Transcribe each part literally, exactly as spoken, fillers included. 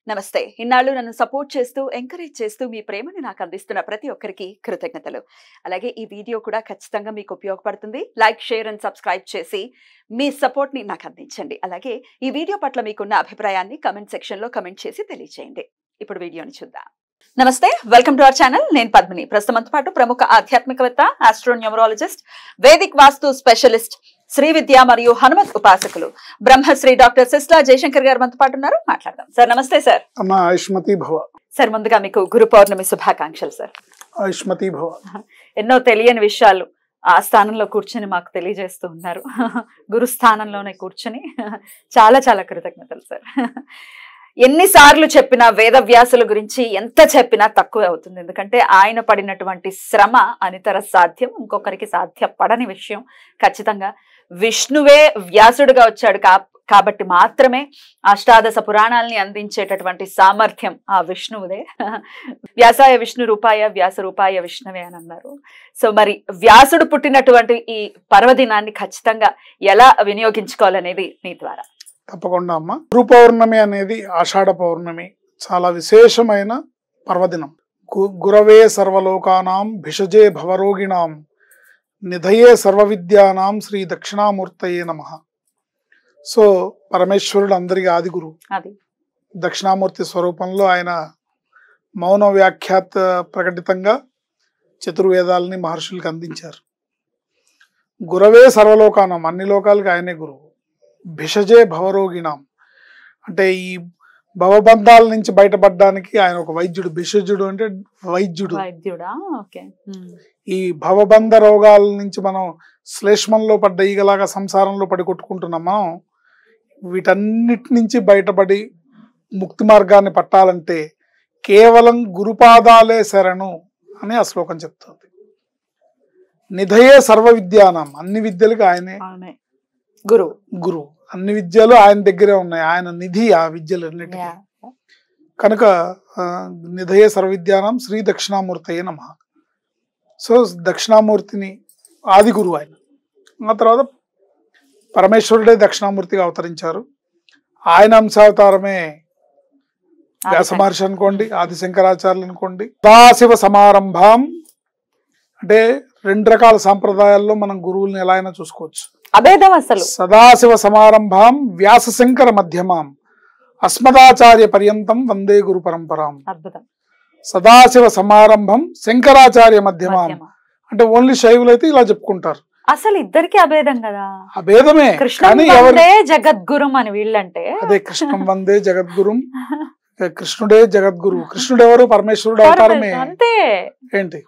నమస్తే. ఇన్నాళ్ళు నన్ను సపోర్ట్ చేస్తూ, ఎంకరేజ్ చేస్తూ మీ ప్రేమని నాకు అందిస్తున్న ప్రతి ఒక్కరికి కృతజ్ఞతలు. అలాగే ఈ వీడియో కూడా ఖచ్చితంగా మీకు ఉపయోగపడుతుంది. లైక్, షేర్ అండ్ సబ్స్క్రైబ్ చేసి మీ సపోర్ట్‌ని నాకు అందించండి. అలాగే ఈ వీడియో పట్ల మీకున్న అభిప్రాయాన్ని కామెంట్ సెక్షన్‌లో కామెంట్ చేసి తెలియజేయండి. ఇప్పుడు వీడియోని చూద్దాం. నమస్తే, వెల్కమ్ టు అవర్ ఛానల్. నేను పద్మిని. ప్రస్తుతంతో పాటు ప్రముఖ ఆధ్యాత్మికవేత్త, astronumerologist, vedic vastu specialist, Shri Vidya మరియు హనుమత్ ఉపాసకులు బ్రహ్మశ్రీ డాక్టర్ సిస్లా జయశంకర్ గారు మనతో పాటు ఉన్నారు. మాట్లాడదాం. సార్ నమస్తే. సార్ అమ్మా ఆయుష్మతి భవ. సార్ ముందుగా మీకు గురు పౌర్ణమి శుభాకాంక్షలు. సార్ ఆయుష్మతి భవ. ఎన్నో తెలియని విషయాలు ఆ స్థానంలో కూర్చొని మాకు తెలియజేస్తూ ఉన్నారు. గురు స్థానంలోనే కూర్చొని చాలా చాలా కృతజ్ఞతలు సార్. ఎన్నిసార్లు చెప్పినా వేదవ్యాసుల గురించి ఎంత చెప్పినా తక్కువే అవుతుంది. ఎందుకంటే ఆయన పడినటువంటి శ్రమ అనితర సాధ్యం, ఇంకొకరికి సాధ్యపడని విషయం. ఖచ్చితంగా విష్ణువే వ్యాసుడుగా వచ్చాడు కా కాబట్టి మాత్రమే అష్టాదశ పురాణాలని అందించేటటువంటి సామర్థ్యం ఆ విష్ణువుదే. వ్యాసాయ విష్ణు రూపాయ వ్యాస రూపాయ విష్ణువే అని అన్నారు. సో మరి వ్యాసుడు పుట్టినటువంటి ఈ పర్వదినాన్ని ఖచ్చితంగా ఎలా వినియోగించుకోవాలనేది మీ ద్వారా. తప్పకుండా అమ్మ. గురు పౌర్ణమి అనేది ఆషాఢ పౌర్ణమి, చాలా విశేషమైన పర్వదినం. గురవే సర్వలోకానాం భిషజే భవరోగిణాం నిధయే సర్వ విద్యానాం శ్రీ దక్షిణామూర్తయే నమః. సో పరమేశ్వరుడు అందరికీ ఆది గురువు. దక్షిణామూర్తి స్వరూపంలో ఆయన మౌన వ్యాఖ్యాత ప్రకటితంగా చతుర్వేదాలని మహర్షులకు అందించారు. గురవే సర్వలోకానం, అన్ని లోకాలకి ఆయనే గురువు. భిషజే భవరోగిణాం అంటే ఈ భవబంధాల నుంచి బయటపడడానికి ఆయన ఒక వైద్యుడు. భిషజుడు అంటే వైద్యుడు. ఈ భవబంధ రోగాల నుంచి మనం శ్లేష్మంలో పడ్డ ఈగలాగా సంసారంలో పడి కొట్టుకుంటున్నాం. మనం వీటన్నిటి నుంచి బయటపడి ముక్తి మార్గాన్ని పట్టాలంటే కేవలం గురుపాదాలే శరణు అని ఆ శ్లోకం చెప్తుంది. నిధయే సర్వ విద్యానాం, అన్ని విద్యలకు ఆయనే గురువు. గురువు అన్ని విద్యలు ఆయన దగ్గరే ఉన్నాయి. ఆయన నిధి ఆ విద్యలన్నిటికీ. కనుక నిధయే సర్వ విద్యానాం శ్రీ దక్షిణామూర్తయే నమః. సో దక్షిణామూర్తిని ఆది గురువు ఆయన. ఆ తర్వాత పరమేశ్వరుడే దక్షిణామూర్తిగా అవతరించారు. ఆయన అంశావతారమే వ్యాస మహర్షి అనుకోండి, ఆది శంకరాచార్యులు అనుకోండి. సదాశివ సమారంభం అంటే రెండు రకాల సాంప్రదాయాల్లో మనం గురువుల్ని ఎలా అయినా చూసుకోవచ్చు. అభేదం అసలు. సదాశివ సమారంభం వ్యాస శంకర మధ్యమాం అస్మదాచార్య పర్యంతం వందే గురు పరంపరాం. అద్భుతం. సదాశివ సమారంభం శంకరాచార్య మధ్యమాం అంటే ఓన్లీ శైవులు అయితే ఇలా చెప్పుకుంటారు. అసలు ఇద్దరికి అభేదం కదా. అభేదమే. కృష్ణుడే జగద్గురు అని వీళ్ళంటే అదే కృష్ణం వందే జగద్గురుం. కృష్ణుడే జగద్గురు. కృష్ణుడు ఎవరు? పరమేశ్వరుడు అవతారమే. అంతే. ఏంటి?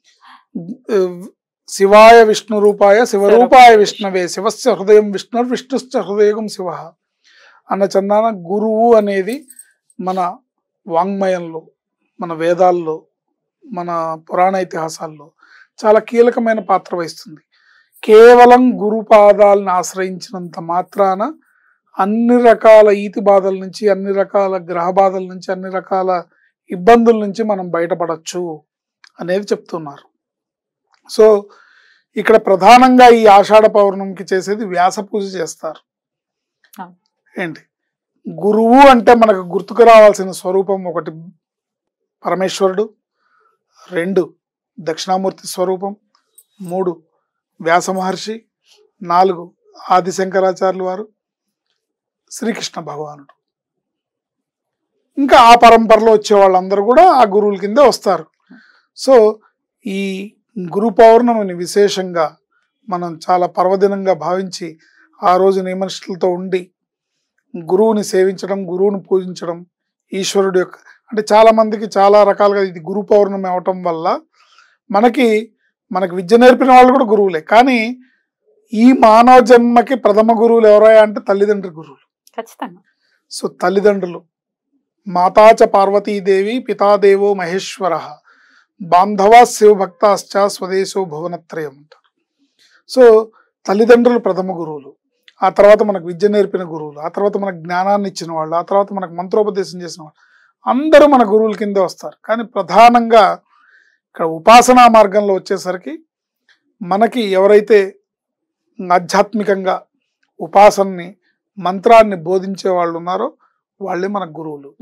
శివాయ విష్ణు రూపాయ శివరూపాయ విష్ణవే శివస్య హృదయం విష్ణు విష్ణుశ్చ హృదయం శివ అన్న చందాన గురువు అనేది మన వాంగ్మయంలో, మన వేదాల్లో, మన పురాణ ఇతిహాసాల్లో చాలా కీలకమైన పాత్ర వహిస్తుంది. కేవలం గురుపాదాలను ఆశ్రయించినంత మాత్రాన అన్ని రకాల ఈతి బాధల నుంచి, అన్ని రకాల గ్రహ బాధల నుంచి, అన్ని రకాల ఇబ్బందుల నుంచి మనం బయటపడచ్చు అనేది చెప్తున్నారు. సో ఇక్కడ ప్రధానంగా ఈ ఆషాఢ పౌర్ణమికి చేసేది వ్యాస పూజ చేస్తారు. ఏంటి గురువు అంటే మనకు గుర్తుకు రావాల్సిన స్వరూపం ఒకటి పరమేశ్వరుడు, రెండు దక్షిణామూర్తి స్వరూపం, మూడు వ్యాస మహర్షి, నాలుగు ఆది శంకరాచార్యులు వారు, శ్రీకృష్ణ భగవానుడు. ఇంకా ఆ పరంపరలో వచ్చే వాళ్ళందరూ కూడా ఆ గురువుల కింద వస్తారు. సో ఈ గురు పౌర్ణమిని విశేషంగా మనం చాలా పర్వదినంగా భావించి ఆ రోజు నియమనిష్టలతో ఉండి గురువుని సేవించడం, గురువుని పూజించడం, ఈశ్వరుడు యొక్క అంటే చాలా మందికి చాలా రకాలుగా ఇది గురు పౌర్ణమి అవటం వల్ల మనకి మనకి విద్య నేర్పిన వాళ్ళు కూడా గురువులే. కానీ ఈ మానవ జన్మకి ప్రథమ గురువులు ఎవరయ్యా అంటే తల్లిదండ్రి గురువులు. ఖచ్చితంగా. సో తల్లిదండ్రులు మాతాచ పార్వతీదేవి పితాదేవో మహేశ్వర బాంధవ శివభక్తాశ్చ స్వదేశో భువనత్రయం అంటారు. సో తల్లిదండ్రులు ప్రథమ గురువులు, ఆ తర్వాత మనకు విద్య నేర్పిన గురువులు, ఆ తర్వాత మనకు జ్ఞానాన్ని ఇచ్చిన వాళ్ళు, ఆ తర్వాత మనకు మంత్రోపదేశం చేసిన వాళ్ళు అందరూ మన గురువుల కిందే వస్తారు. కానీ ప్రధానంగా ఇక్కడ ఉపాసనా మార్గంలో వచ్చేసరికి మనకి ఎవరైతే ఆధ్యాత్మికంగా ఉపాసనని మంత్రాన్ని బోధించే వాళ్ళు ఉన్నారో వాళ్ళే మన గురువులు.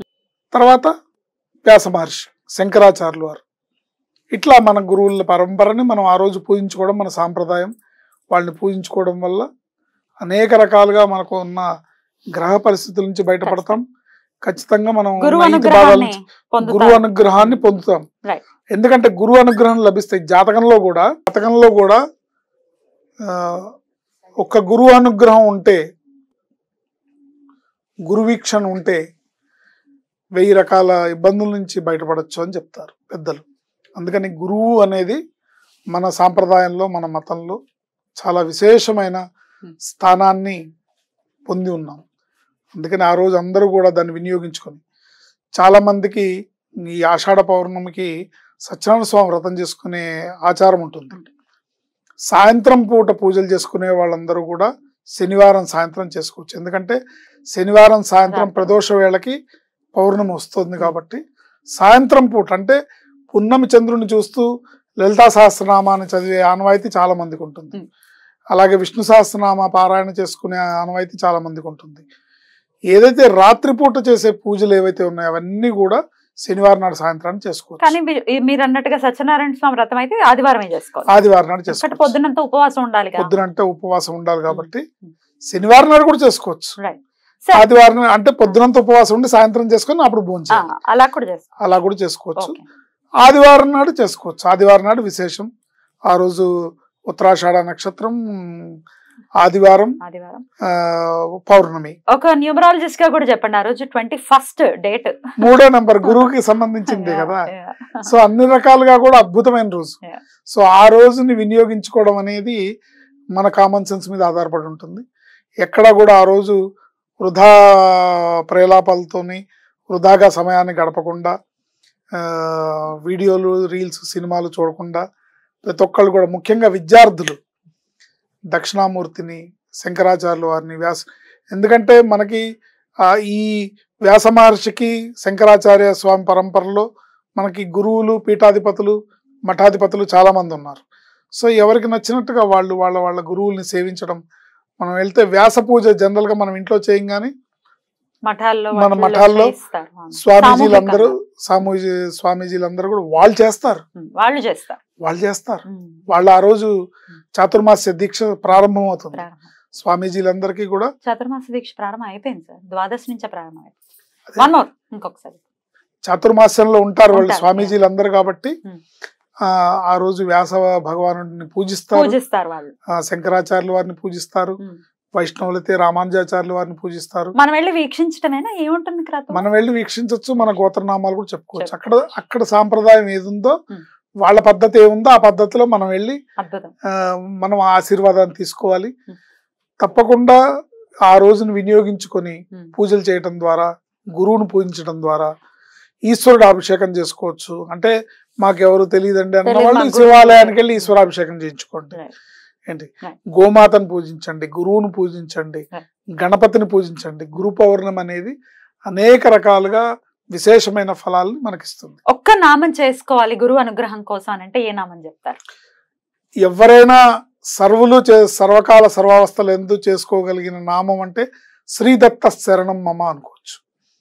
తర్వాత వ్యాస మహర్షి, శంకరాచార్యులు వారు. ఇట్లా మన గురువుల పరంపరని మనం ఆ రోజు పూజించుకోవడం మన సాంప్రదాయం. వాళ్ళని పూజించుకోవడం వల్ల అనేక రకాలుగా మనకు ఉన్న గ్రహ పరిస్థితుల నుంచి బయటపడతాం. ఖచ్చితంగా మనం గురువు ఐదు భావాల అనుగ్రహాన్ని నుంచి పొందుతారు. గురువు అనుగ్రహాన్ని పొందుతాం. Right. ఎందుకంటే గురువు అనుగ్రహం లభిస్తాయి. జాతకంలో కూడా జాతకంలో కూడా ఆ, ఒక గురువు అనుగ్రహం ఉంటే, గురు వీక్షణ ఉంటే వెయ్యి రకాల ఇబ్బందుల నుంచి బయటపడచ్చు అని చెప్తారు పెద్దలు. అందుకని గురువు అనేది మన సాంప్రదాయంలో, మన మతంలో చాలా విశేషమైన స్థానాన్ని పొంది ఉన్నాం. అందుకని ఆ రోజు అందరూ కూడా దాన్ని వినియోగించుకొని, చాలా మందికి ఈ ఆషాఢ పౌర్ణమికి సత్యనారాయణ స్వామి వ్రతం చేసుకునే ఆచారం ఉంటుంది. సాయంత్రం పూట పూజలు చేసుకునే వాళ్ళందరూ కూడా శనివారం సాయంత్రం చేసుకోవచ్చు. ఎందుకంటే శనివారం సాయంత్రం ప్రదోష వేళకి పౌర్ణమి వస్తుంది కాబట్టి సాయంత్రం పూట, అంటే పున్నమి చంద్రుని చూస్తూ లలితా సహస్రనామాన్ని చదివే ఆనవాయితీ చాలా మందికి ఉంటుంది. అలాగే విష్ణు సహస్రనామ పారాయణ చేసుకునే ఆనవాయితీ చాలా మందికి ఉంటుంది. ఏదైతే రాత్రిపూట చేసే పూజలు ఏవైతే ఉన్నాయో అవన్నీ కూడా శనివారం నాడు సాయంత్రాన్ని చేసుకోవచ్చు. కానీ మీరు అన్నట్టుగా సత్యనారాయణ స్వామి వ్రతం అయితే ఆదివారమే చేసుకోవాలి. ఆదివారం నాడు చేసుకోవచ్చు. పొద్దునంతా ఉపవాసం ఉండాలి. పొద్దునంటే ఉపవాసం ఉండాలి కాబట్టి శనివారం నాడు కూడా చేసుకోవచ్చు. Right. ఆదివారం అంటే పొద్దునంత ఉపవాసం ఉండి సాయంత్రం చేసుకొని అప్పుడు భోజనం అలా కూడా చేసుకోవచ్చు. అలా కూడా చేసుకోవచ్చు. ఆదివారం నాడు చేసుకోవచ్చు. ఆదివారం నాడు విశేషం. ఆ రోజు ఉత్తరాషాఢ నక్షత్రం, ఆదివారం, ఆదివారం పౌర్ణమి. ఒక న్యూమరాలజిస్ట్ గా కూడా చెప్పండి, ఆ రోజు ట్వంటీ ఫస్ట్ డేట్ మూడో నెంబర్ గురువుకి సంబంధించింది కదా. సో అన్ని రకాలుగా కూడా అద్భుతమైన రోజు. సో ఆ రోజుని వినియోగించుకోవడం అనేది మన కామన్ సెన్స్ మీద ఆధారపడి ఉంటుంది. ఎక్కడ కూడా ఆ రోజు వృధా ప్రేలాపాలతోని వృధాగా సమయాన్ని గడపకుండా, వీడియోలు, రీల్స్, సినిమాలు చూడకుండా ప్రతి ఒక్కళ్ళు కూడా, ముఖ్యంగా విద్యార్థులు దక్షిణామూర్తిని, శంకరాచార్యుల వారిని, వ్యాస ఎందుకంటే మనకి ఈ వ్యాస మహర్షికి శంకరాచార్య స్వామి పరంపరలో మనకి గురువులు, పీఠాధిపతులు, మఠాధిపతులు చాలా మంది ఉన్నారు. సో ఎవరికి నచ్చినట్టుగా వాళ్ళు వాళ్ళ వాళ్ళ గురువుల్ని సేవించడం. మనం వెళ్తే వ్యాస పూజ జనరల్ గా మనం ఇంట్లో చేయం, కానీ మన మఠాల్లో స్వామీజీలందరూ సామూజీ స్వామీజీలందరూ కూడా వాళ్ళు చేస్తారు వాళ్ళు చేస్తారు వాళ్ళు చేస్తారు వాళ్ళు ఆ రోజు చాతుర్మాస్య దీక్ష ప్రారంభం అవుతుంది. స్వామీజీలందరికీ కూడా చాతుర్మాస దీక్ష ప్రారంభం అయిపోయింది సార్. ద్వాదశి నుంచే ప్రారంభం అయిపోయింది. ఇంకొకసారి చాతుర్మాస్యంలో ఉంటారు వాళ్ళు స్వామీజీలందరూ కాబట్టి ఆ ఆ రోజు వ్యాస భగవానుడిని పూజిస్తారు, పూజిస్తారు వాళ్ళు. శంకరాచార్యుల వారిని పూజిస్తారు, వైష్ణవులైతే రామానుజాచార్యుల వారిని పూజిస్తారు. మనం వెళ్ళి వీక్షించటమేనా, ఏముంటుంది మనం వెళ్ళి వీక్షించవచ్చు, మన గోత్రనామాలు కూడా చెప్పుకోవచ్చు. అక్కడ అక్కడ సాంప్రదాయం ఏదుందో, వాళ్ళ పద్ధతి ఏముందో ఆ పద్ధతిలో మనం వెళ్ళి మనం ఆశీర్వాదాన్ని తీసుకోవాలి. తప్పకుండా ఆ రోజును వినియోగించుకొని పూజలు చేయటం ద్వారా, గురువును పూజించడం ద్వారా ఈశ్వరుడు అభిషేకం చేసుకోవచ్చు. అంటే మాకెవరు తెలియదండి అన్న వాళ్ళు శివాలయానికి వెళ్ళి ఈశ్వరాభిషేకం చేయించుకోండి. ఏంటి, గోమాతను పూజించండి, గురువును పూజించండి, గణపతిని పూజించండి. గురు పౌర్ణమి అనేది అనేక రకాలుగా విశేషమైన ఫలాలను మనకిస్తుంది. ఒక్క నామం చేసుకోవాలి గురువు అనుగ్రహం కోసం అంటే ఏ నామం చెప్తారు? ఎవరైనా సర్వులు సర్వకాల సర్వావస్థలు ఎందుకు చేసుకోగలిగిన నామం అంటే శ్రీదత్త శరణం మమ అనుకోవచ్చు.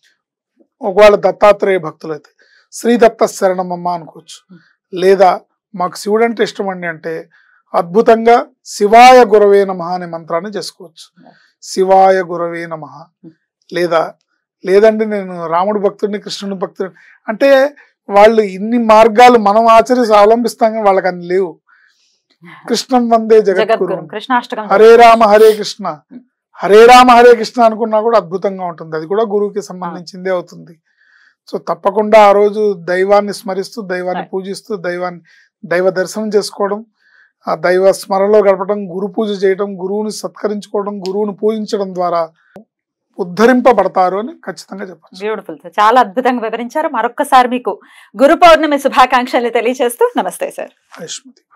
ఒకవేళ దత్తాత్రేయ భక్తులైతే శ్రీదత్త శరణం మమ అనుకోవచ్చు. లేదా మాకు శివుడు అంటే ఇష్టం అండి అంటే అద్భుతంగా శివాయ గురవే నమః అనే మంత్రాన్ని చేసుకోవచ్చు. శివాయ గురవే నమః. లేదా లేదండి నేను రాముడు భక్తుడిని, కృష్ణుని భక్తుడిని అంటే వాళ్ళు ఇన్ని మార్గాలు మనం ఆచరించి అవలంబిస్తాం కానీ వాళ్ళకి అన్ని లేవు. కృష్ణం వందే జగద్గురు, హరే రామ హరే కృష్ణ, హరే రామ హరే కృష్ణ అనుకున్నా కూడా అద్భుతంగా ఉంటుంది. అది కూడా గురువుకి సంబంధించిందే అవుతుంది. సో తప్పకుండా ఆ రోజు దైవాన్ని స్మరిస్తూ, దైవాన్ని పూజిస్తూ, దైవాన్ని దైవ దర్శనం చేసుకోవడం, ఆ దైవ స్మరణలో గడపడం, గురు పూజ చేయడం, గురువుని సత్కరించుకోవడం, గురువుని పూజించడం ద్వారా ఉద్ధరింపబడతారు అని ఖచ్చితంగా చెప్పచ్చు. బ్యూటిఫుల్ సార్, చాలా అద్భుతంగా వివరించారు. మరొక్కసారి మీకు గురు పౌర్ణమి శుభాకాంక్షలు తెలియజేస్తూ నమస్తే సార్.